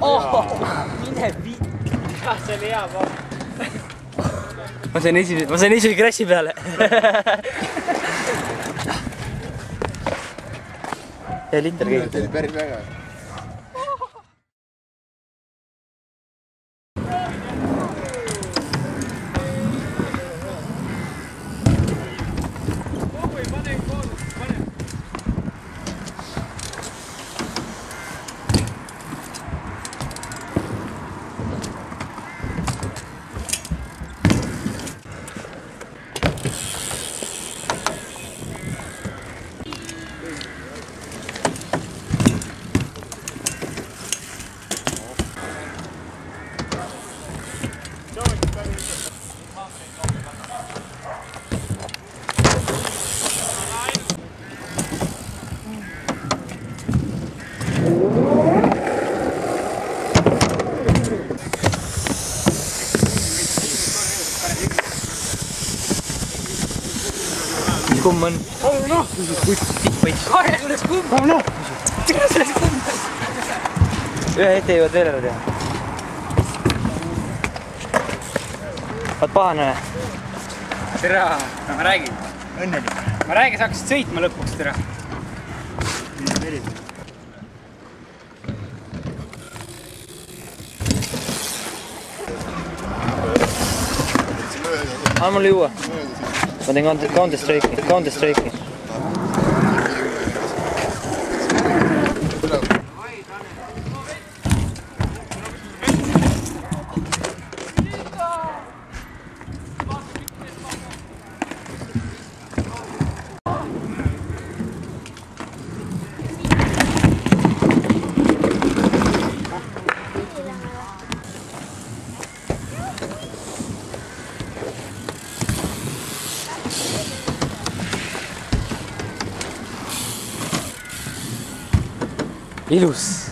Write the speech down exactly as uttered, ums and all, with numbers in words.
mine vii. See oli hea pool. Ma sain esimese, ma sain esimese crash'i peale. Ja linter kõik. Teil päris väga. Kumm on? kahekümnes kumm! Ühe ette jõuad veel ära teha. Vaat pahane. Tere, ma räägin. Õnnelik. Ma räägin, sa hakkasid sõitma lõpuks, tere. Anna mulle juua. Ma teen Counter Strike'i, Counter Strike'i. Ilus.